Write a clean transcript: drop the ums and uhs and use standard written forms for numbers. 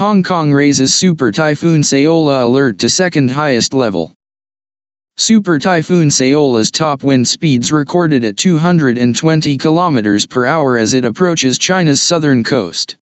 Hong Kong raises Super Typhoon Saola alert to second highest level. Super Typhoon Saola's top wind speeds recorded at 220 km per hour as it approaches China's southern coast.